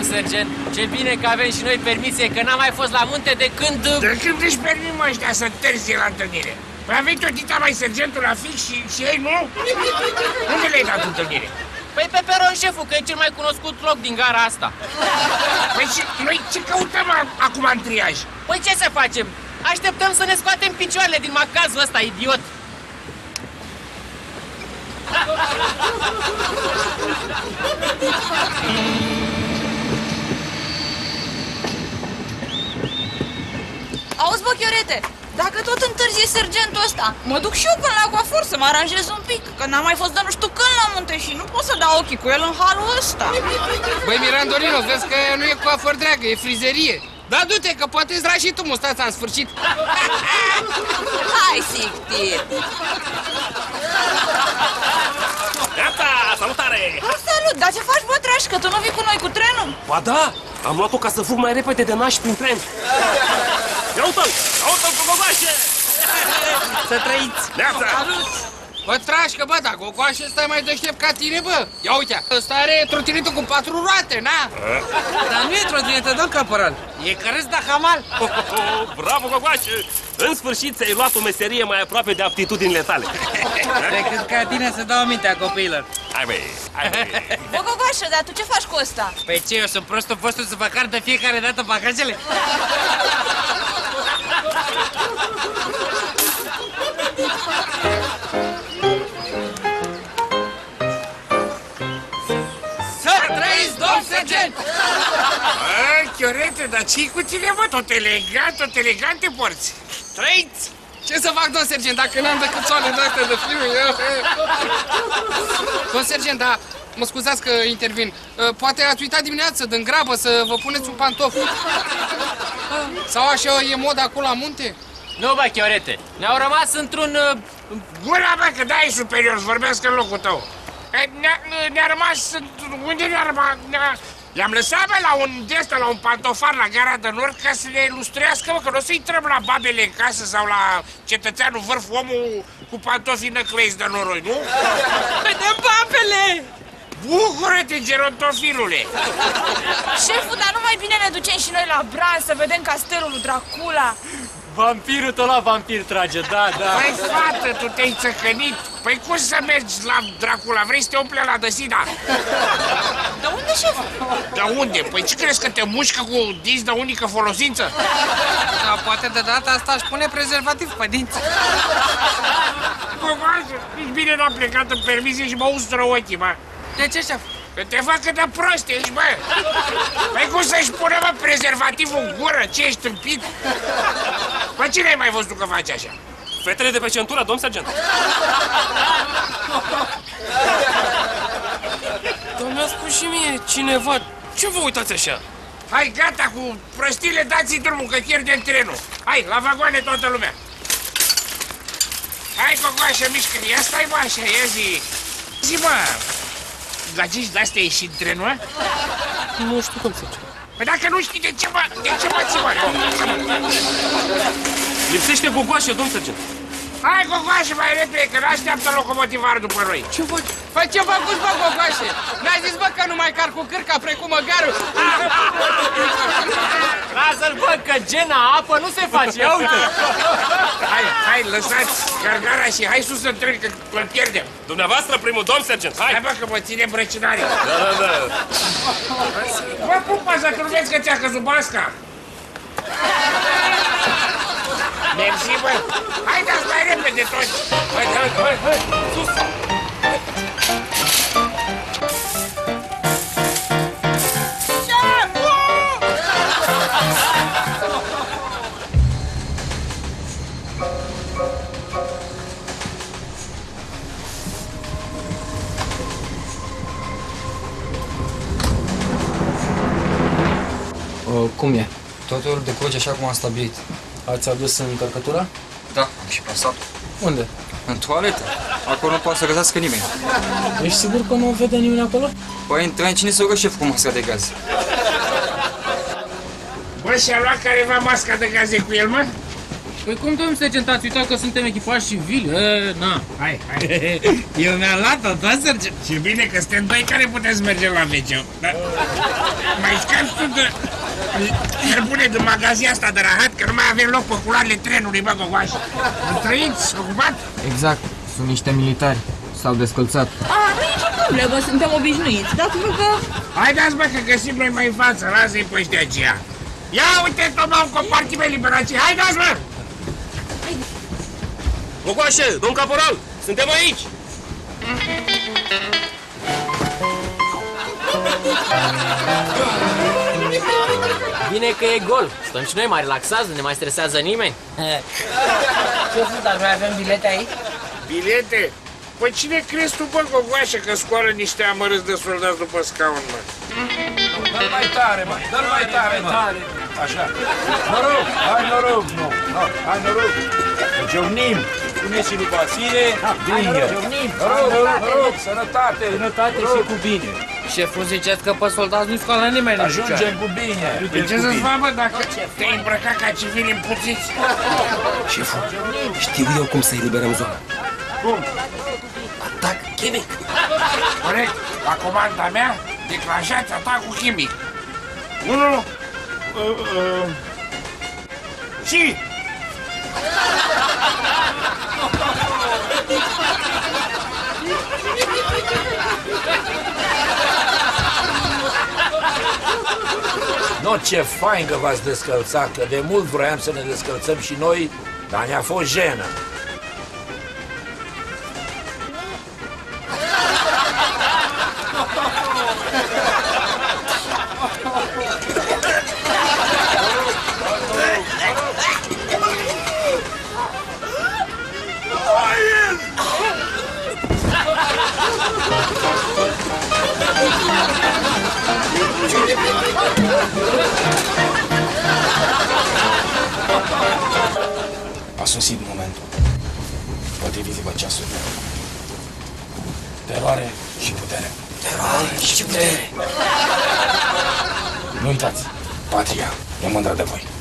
domn sergent. Ce bine că avem și noi permisie, că n-am mai fost la munte de când... De când își permit mă ăștia să întârzie la întâlnire? Păi a venit o dita mai sergentul la fix și ei nu? Unde le-ai dat întâlnire? Păi pe peron, șeful, că e cel mai cunoscut loc din gara asta. Păi și noi ce căutăm acum în triaj? Păi ce să facem? Așteptăm să ne scoatem picioarele din macazul ăsta, idiot. Auzi, bă, Chiorete, dacă tot întârzie sergentul ăsta, mă duc și eu până la coafor să mă aranjez un pic, că n-am mai fost de nu știu când la munte și nu pot să dau ochii cu el în halul ăsta. Băi, Mirandolino, vezi că nu e coafor dragă, e frizerie. Da, du-te, că poate îți rași și tu mustața în sfârșit. Hai, sictir! Gata, salutare! Salut, dar ce faci, bă, traș, că tu nu vii cu noi cu trenul? Ba da, am luat-o ca să fug mai repede de naș prin tren. Ia uite-l, cu gogoașe! Să trăiți! Neața! Bă, trașcă, bă, dacă o coașă stai mai deștept ca tine, bă. Ia uite, ăsta are trotinetul cu 4 roate, na? Dar nu e trotinetă, domn caporal. E cărâs de hamal. Bravo, gogoașe! În sfârșit ți-ai luat o meserie mai aproape de aptitudinile tale. Decât ca tine să dau amintea copiilor. Hai, băi, hai, băi. Bă, Gogoașă, dar tu ce faci cu ăsta? Păi ce, eu sunt prostul vostru să vă car de fiecare dată bagajele? Să trăiți, domn sergent! Chiorete, dar ce-i cu tine, mă? Tot elegant te porți. Trăiți! Ce să fac, domn sergent, dacă n-am decât soane de astea de film? Domn sergent, dar mă scuzați că intervin. Poate ați uitat dimineață, din grabă, să vă puneți un pantof. Sau așa e moda acolo la munte? Nu, bă, Chiorete, ne-au rămas într-un... Gura, bă, că da-i superior, să vorbească în locul tău. Ne-a rămas... Unde ne-a rămas? I-am lăsat, bă, la un pantofar la gara de nord ca să ne ilustruiască, bă, că nu o să intrăm la babele în casă sau la cetățeanul vârf, omul cu pantofii năcleiți de noroi, nu? Vedem babele! Bucură-te, gerontofilule! Șeful, dar nu mai bine ne ducem și noi la Bran să vedem castelul lui Dracula? Vampirul tot la vampir trage, da. Păi, fată, tu te-ai țăcănit? Păi cum să mergi la Dracula? Vrei să te umple la Dăsina? De unde, șeful? De unde? Păi ce crezi, că te mușcă cu dinți de unică folosință? Da, poate de data asta aș pune prezervativ pe dinți. Gogoașă, nici bine n-am plecat în permisie și mă ustură ochii, mă. De ce, șef? Că te fac cât de prost ești, bă! Păi cum să-și pune, mă, prezervativul în gură? Ce, ești tâmpit? Păi cine ai mai văzut tu că faci așa? Fetele de pe centură, domn sergent. Dar mi-a spus și mie cineva. Ce vă uitați așa? Hai, gata cu prostiile, dați-i drumul, că pierdem trenul. Hai, la vagoane toată lumea. Hai, Gogoașă, mișcă, ia stai, mă, așa, ia zi. Zi, mă, gagici de-astea e și în trenul, a? Nu știu cum să fac. Păi dacă nu știi, de ce mă ții, mă? Lipsește gogoașe, domn sergent. Hai, Gogoașă, mai repede, că n-așteaptă locomotivarul după noi. Ce faci? Păi ce făcuți, bă, Gogoașe? N-ai zis, bă, că nu mai car cu cârca precum măgarul? Lasă-l, bă, că gena apă nu se face, ia uite! Hai, lăsați gargara și hai sus în tren, că îl pierdem. Dumneavoastră primul, domn sergent, hai! Hai, bă, că mă ține brăcinarii. Da. Bă, pupă, să nu vezi că ți-a căzut basca. Mersi, bă. Haideți mai repede toți. Hai, sus. Cum e? Totul decurge așa cum am stabilit. Ați adus încărcătura? Da, am și pasat. Unde? În toaletă. Acolo nu poate să găsească nimeni. Ești sigur că nu vede nimeni acolo? Păi în tren cine se rugă șef cu masca de gaz? Bă, și-a luat careva masca de gaze cu el, mă? Păi cum, domnul sergent, ați uitat că suntem echipași civili? Na. Hai. Eu mi-am luat-o, da, sergent? Și bine că suntem doi care puteți merge la WC. Da? Mai scapi tu de... Cărbune de magazia asta de rahat, că nu mai avem loc pe culoarele trenului, bă, gogoașă. Nu trăiți, ocupat? Exact, sunt niște militari. S-au descălțat. Nu e nicio problemă, suntem obișnuiți. Dați-vă că... Haideți, bă, că găsim noi mai în față, lasă-i pe ăștia aceia. Ia uite, toma un compartiment liberație, haideți, bă! Gogoașe, domn caporal, suntem aici! Bine că e gol. Stăm și noi mai relaxați, nu ne mai stresează nimeni. Ce dar noi avem bilete aici? Bilete? Păi cine crezi tu, bă, gogoașă, că scoală niște amărâți de soldați după scaun, mă? Dă-l mai tare, mă! Dă-l mai tare, mă! Așa. Noroc! Hai noroc, nu! Hai noroc! Giovnim! Spune-și lui Vasile, bine! Noroc! Sănătate! Sănătate și cu bine! Șeful, ziceți că pe soldați nu scoală nimeni în picioare. Ajungem cu bine! De ce să-ți fac, bă, dacă te-ai îmbrăcat ca civili împuțiți? Șeful, știu eu cum să eliberăm zona. Cum? Atac chimic. Corect, la comanda mea, declanșați atacul chimic. 1... Și... No, ce fain că v-ați descălțat, că de mult vroiam să ne descălțăm și noi, dar ne-a fost jenă. A sosit momentul. Potriviți-vă ceasului. Teroare și putere. Teroare și putere. Nu uitați, patria e mândră de voi.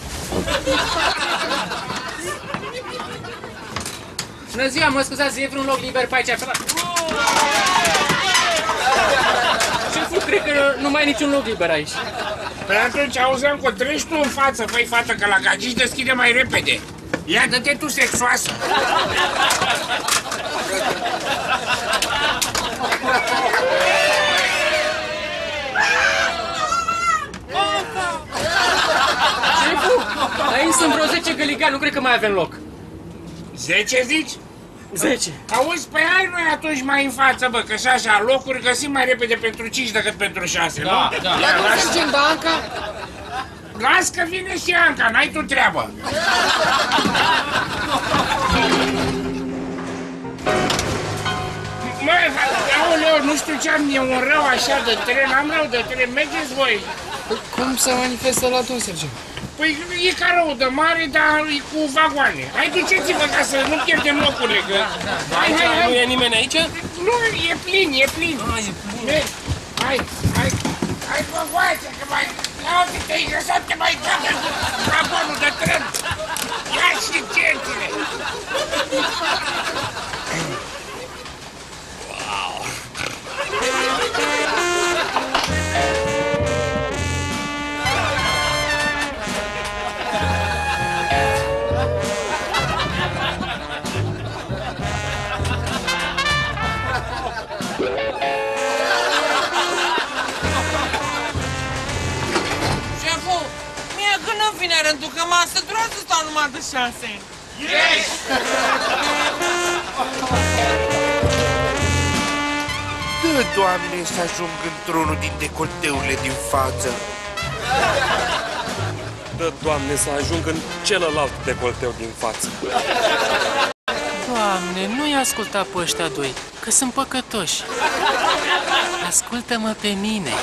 Bună ziua, mă scuzați, e vreun loc liber pe aici? Șeful, cred că nu mai e niciun loc liber aici. Păi atunci auzeam că treci tu în față, păi, fată, că la gagici deschide mai repede. Ia, dă-te tu sexoasă. Șeful, aici sunt vreo 10 găligani, nu cred că mai avem loc. 10 zici? 10. Auzi, păi hai noi atunci mai în față, bă, că și așa, locuri găsim mai repede pentru 5 decât pentru 6, nu? Da. Ia, Nu las, mergem, da, Anca? las că vine și Anca, n-ai tu treabă. Măi, aoleu, nu știu ce am, e un rău așa de tren, am rău de tren, mergeți voi. Cum se manifestă la domn sergent? Păi e ca rău de mare, dar e cu vagoane. Hai, duceți-vă ca să nu pierdem locurile, că... Hai. Nu e nimeni aici? Nu, e plin. Mergi. Hai, vagoace, că mai... Ia uite, te-ai găsat, te mai dă vagonul de tren. Ia și gențile. Șeful, mie când nu vine rândul, că m-am săturat să stau numai de 6. Ești! Dă, Doamne, să ajung într-unul din decolteurile din față. Dă, Doamne, să ajung în celălalt decolteu din față. Doamne, nu-i asculta pe ăștia doi, că sunt păcătoși. Ascultă-mă pe mine.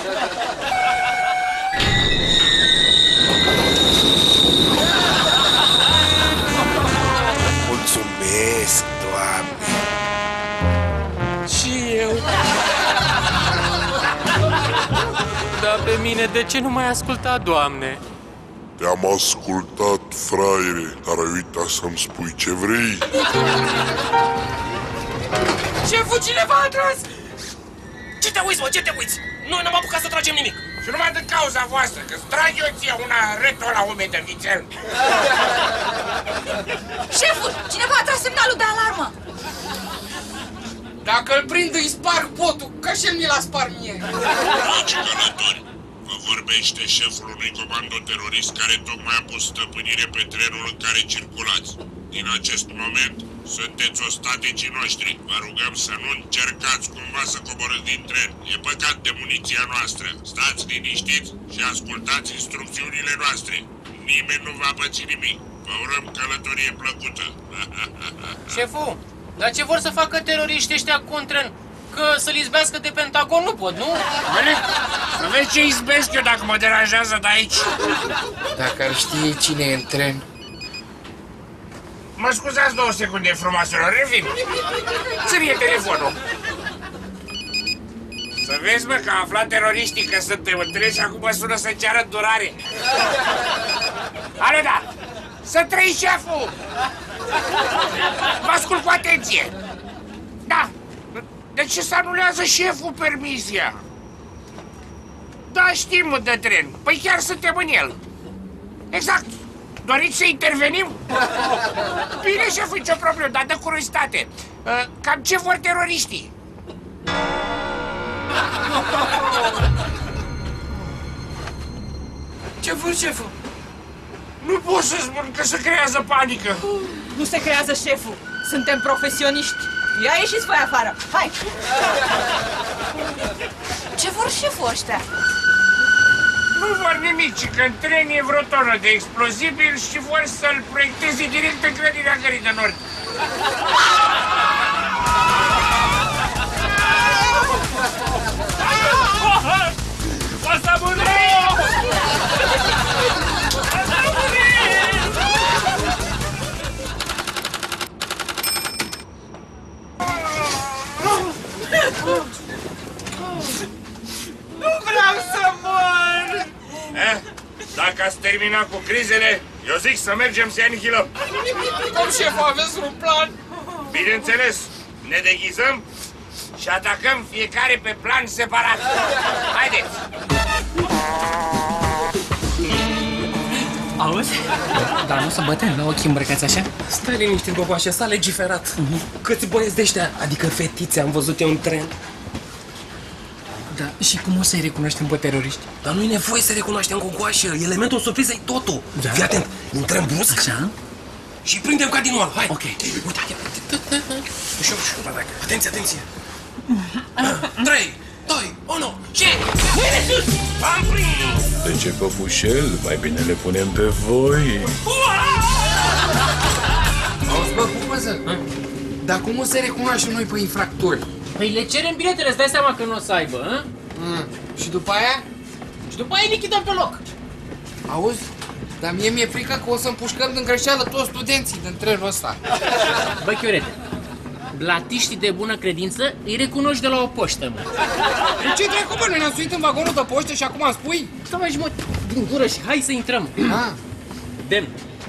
Mulțumesc, Doamne! Și eu. Dar pe mine de ce nu mai asculta, Doamne? Te-am ascultat, fraiere, dar ai uitat să-mi spui ce vrei. Șeful, cineva a tras! Ce te uiți, mă, ce te uiți? Noi n-am apucat să tragem nimic. Și numai din cauza voastră, că-ți trag eu ție una retul la umedă, vițel. Șeful, cineva a tras semnalul de alarmă. Dacă îl prind, îi sparg potul, ca și el mi l-a spart mie. Dragi călători, vă vorbește șeful unui comando terorist care tocmai a pus stăpânire pe trenul în care circulați. Din acest moment, sunteți ostaticii noștri. Vă rugăm să nu încercați cumva să coborâți din tren. E păcat de muniția noastră. Stați liniștiți și ascultați instrucțiunile noastre. Nimeni nu va păți nimic. Vă urăm călătorie plăcută. Șeful, dar ce vor să facă teroriștii ăștia cu un tren? Că să-l izbească de Pentagon nu pot, nu? Bine, să vezi ce izbesc eu dacă mă deranjează de aici. Dacă ar ști cine e în tren. Mă scuzați 2 secunde, frumoaselor, revin. Ține telefonul. Să vezi, mă, că a aflat teroriștii că suntem în tren și acum mă sună să ceară durare. Alo, da! Să trăi, șeful! Vă ascult cu atenție! Da! De ce să anulează șeful permisia? Da, știm de tren. Păi chiar suntem în el. Exact. Doriți să intervenim? Bine, șeful, nicio problemă, dar de curiozitate. Cam ce vor teroriștii? Ce vor, șeful? Nu pot să spun că se creează panică. Nu se creează, șeful. Suntem profesioniști. Ia ieșiți voi afară. Hai! Ce vor șeful ăștia? Nu vor nimic, ci că în tren e vreo tonă de explozibil și vor să-l proiecteze direct în grădina Gării de Nord. O să murim! O să murim! Nu vreau să mor! Dacă ați terminat cu crizele, eu zic să mergem să anihilăm. Cum, șeful, aveți un plan? Bineînțeles, ne deghizăm și atacăm fiecare pe plan separat. Haideți! Auzi? Dar nu să bătem la ochii îmbrăcați așa? Stai liniștit, Boboașe, s-a legiferat. Câți băieți de ăștia, adică fetițe, am văzut eu în tren. Da, și cum o să-i recunoaștem pe teroriști? Dar nu e nevoie să recunoaștem Gogoașă, elementul surprizei totul. Da. Fii atent, intrăm brusc. Așa? Și prindem ca din nou. Hai. Ok. Uite, ușor, ușor, atenție, atenție. 3, 2, 1 și... Mâine sus! Am prins! De ce, păpușel? Mai bine le punem pe voi. Auzi, bă, Pupăză, dar cum o să recunoaștem noi pe infractori? Păi le cerem biletele, îți dai seama că nu o să aibă, hă? Și după aia? Și după aia îi lichidăm pe loc. Auzi? Dar mie mi-e frică că o să împușcăm din greșeală toți studenții din trenul ăsta. Bă, Chiorete, blatiștii de bună credință îi recunoști de la o poștă, mă. Ce dracu, bă, noi ne-am suit în vagonul de poștă și acum îmi spui? Stai mai jumătate din gură și hai să intrăm. Demn.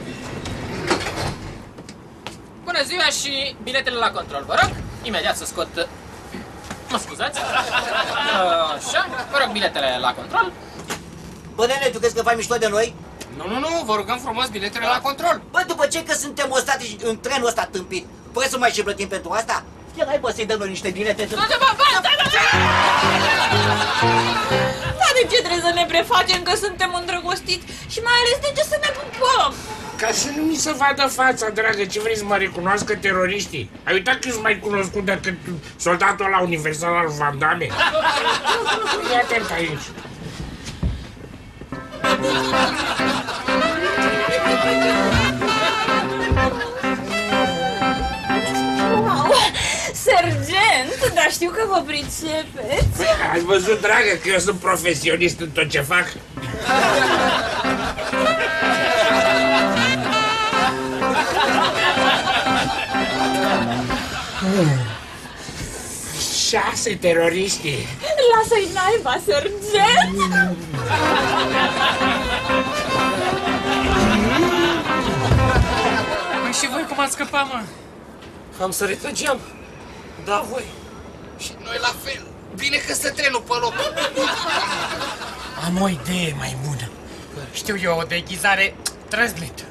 Bună ziua și biletele la control, vă rog. Imediat să scot... Mă scuzați? Așa, vă rog biletele la control. Bă, nene, tu crezi că faci mișto de noi? Nu, vă rugăm frumos biletele la control. Bă, după ce că suntem ostatici în trenul ăsta tâmpit, vrei să mai și plătim pentru asta? Chiar hai, bă, să-i dăm noi niște bilete. Dar de ce trebuie să ne prefacem că suntem îndrăgostiți? Și mai ales de ce să ne pupăm? Ca să nu mi se vadă fața, dragă, ce vrei să mă recunoască teroriștii? Ai uitat că sunt mai cunoscut decât soldatul ăla universal al Van Damme? Fii atent aici. Wow, sergent, dar știu că vă pricepeți. Păi, ai văzut, dragă, că eu sunt profesionist în tot ce fac? Șase teroriștii. Lasă-i naiba, sergent! Cum ați scăpat, mă? Am sărit pe geam. Da, voi. Și noi la fel. Bine că stă trenul pe loc. Am o idee mai bună. Știu eu o deghizare trăznită.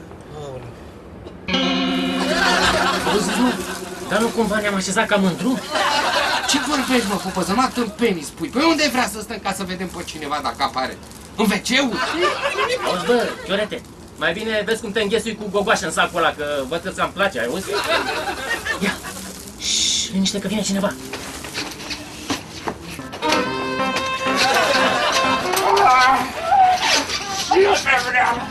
Auzi, mă, dar nu cumva ne-am așezat cam în drum? Ce vorbești, mă, Pupăză? Nu tâmpenii spui. Păi unde vrea să stăm ca să vedem pe cineva dacă apare? În WC-ul? Auzi, bă, Chiorete, mai bine vezi cum te înghesui cu gogoașă în sacul ăla, că văd că ți-am place, ai auzi? Ia! Șș, liniște că vine cineva. Nu se vreau!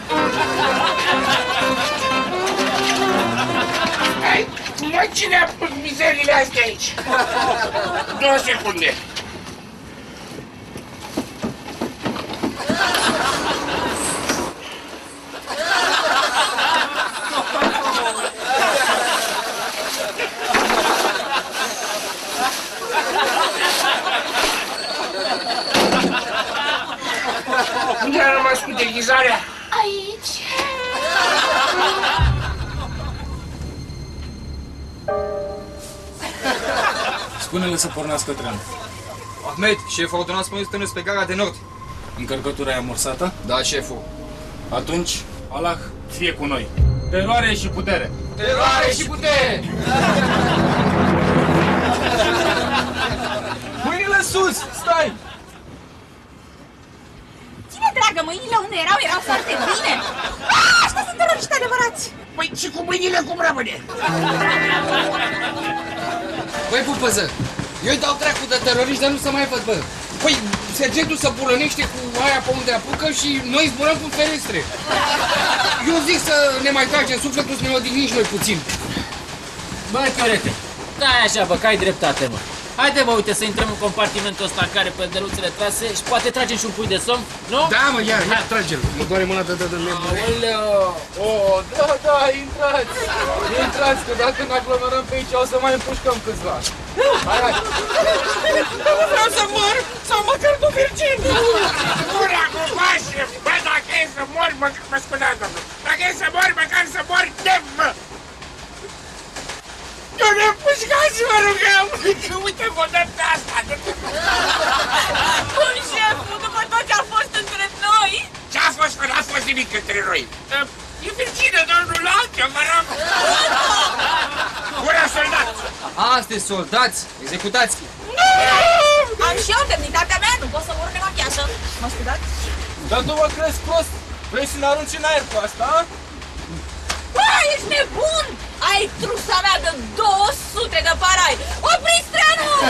Măi, cine a pus mizerile astea aici? 2 secunde. Unde a rămas cu deghizarea? Aici. Spune-le să pornească trenul. Ahmed, șeful automat spune să tânăți pe gara de nord. Încărcătura e amorsată? Da, șeful. Atunci, Allah fie cu noi. Teroare și putere! Teroare și putere! Mâinile sus! Stai! Ține, dragă, mâinile unde erau foarte bine. Ăștia sunt teroriști adevărați. Păi și cu mâinile cum rămâne? Băi, Pupăză, eu-i dau dracu de teroriști, dar nu se mai văd, bă. Păi, sergentul se bulănește cu aia pe unde apucă și noi zburăm cu ferestre. Eu zic să ne mai tragem sufletul, să ne odihnim și noi puțin. Bă, Chiorete, dai așa, bă, că ai dreptate, mă. Haide, bă, uite, să intrăm în compartimentul ăsta care pe deluțele trase și poate tragem și un pui de somn, nu? Da, mă, ia, trage-l. Mă doare mâna de nebune. Aoleu! Oh, da, intrați! Intrați, că dacă ne aglomerăm pe aici o să mai împușcăm câțiva. Hai! Nu vreau să mor, sau măcar tu, Virginia! Gura cu pașe! Bă, dacă e să mori, mă scuzați, domnul. Dacă e să mori, măcar să mori de mă! Eu ne împușcați, vă rugăm! Uite, vă dăm pe asta! Cum, șeful, după tot ce a fost între noi? Ce-a fost, că n-a fost nimic între noi? E Virginia, domnul Lanță, mă rog! Gura soldat! Sunteți soldați? Executați! Am și eu demnitatea mea, nu pot să mor nemachiată. Mă scuzați? Dar tu mă crezi prost? Vrei să ne arunci în aer cu asta, a? Bă, ești nebun! Ai trusa mea de 200 de parai! Opriți trenul!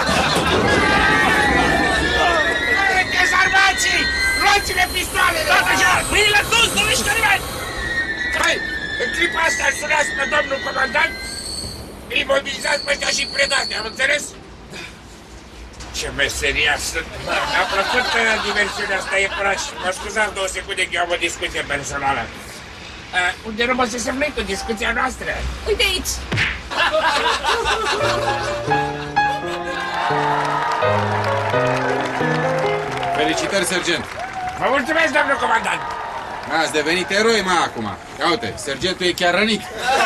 Dezarmații! Luați-le pistoalele! Tot așa! Mâinile sus, nu mișcă nimeni! Hai! În clipa asta îl sunați pe domnul comandant, îi mobilizați pe ăștia și predați, am înțeles? Ce meseria sunt! Mi-a plăcut diversiunea asta, e păraș. Mă scuzați 2 secunde că eu am o discuție personală. Unde rămăsesem noi cu discuția noastră? Uite aici! Felicitări, sergent! Vă mulțumesc, domnul comandant! Ați devenit eroi, mă, acum. Ia uite, sergentul e chiar rănit.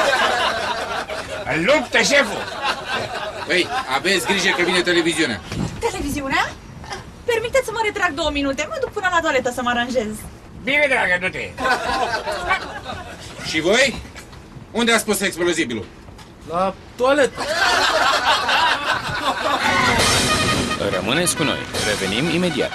În luptă, șeful! Păi, aveți grijă că vine televiziunea. Televiziunea? Permiteți să mă retrag 2 minute, mă duc până la toaletă să mă aranjez. Bine, dragă, du-te! Și voi? Unde ați pus explozibilul? La toaletă. Rămâneți cu noi. Revenim imediat.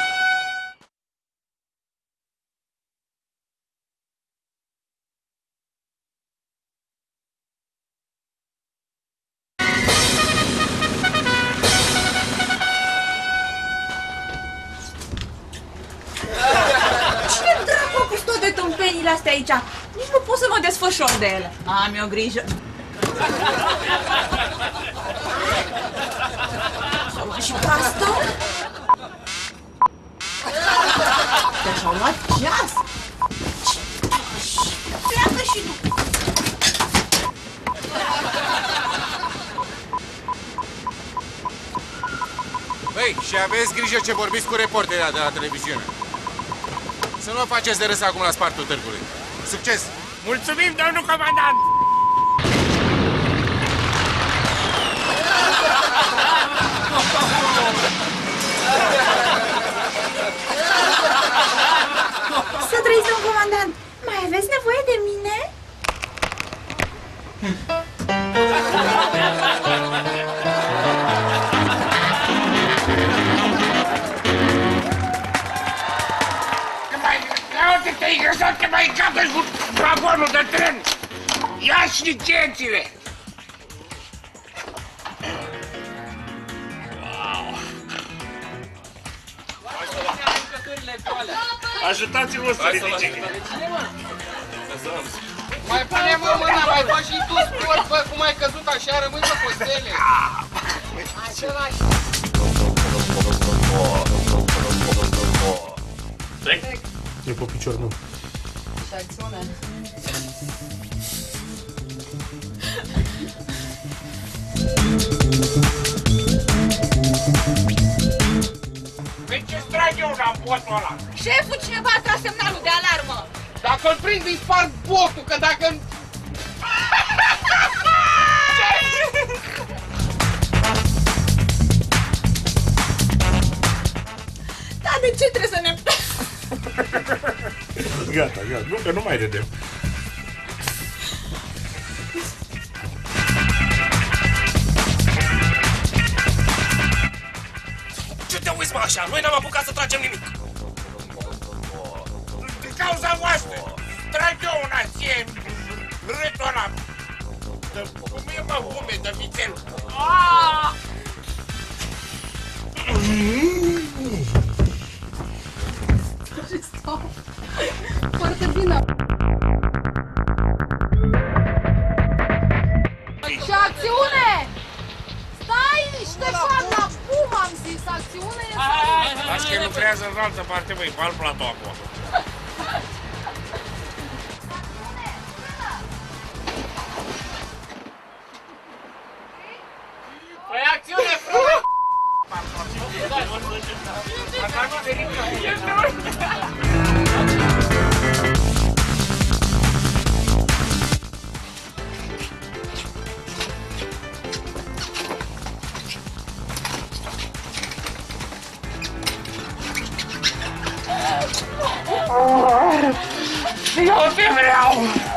Cine dracu a pus toate tâmpenile astea aici? Nici nu pot să mă desfășor de ele. Am eu grijă. S-au luat și pe asta? Și-au luat ceas. Pleacă și tu. Băi, și aveți grijă ce vorbiți cu reporterii de la televiziune. Să nu faceți de râs acum la spartul târgului. Succes! Mulțumim, domnul comandant! Să trăiți, domn comandant! Mai aveți nevoie de mine? Te-ai găsat, te mai capă cu vagonul de tren! Ia-și licențile! Ajutați-mă să ridice! Mai pune-mă mâna, mai faci și tu sport, bă, cum ai căzut așa, rămâi pe postele. E pe picior, nu. Și acțiune. Păi ce-ți trag eu la botul ăla? Șeful, cineva a tras semnalul de alarmă. Dacă îl prind, îi sparg botul, că dacă... Da, de ce trebuie să ne... Gata, gata, nu, că nu mai râdem. Ce te uiți, mă, așa? Noi n-am apucat să tragem nimic. Din cauza voastră, trag eu una ție, râtul ăla. Cum e, mă, hume de vițel? Foarte bine. Și acțiune! Stai, Ștefan, la cum am zis? Acțiune este... Las că lucrează în altă parte, băi, pe alt platou acum. Păi acțiune, frate! Eu te vreau!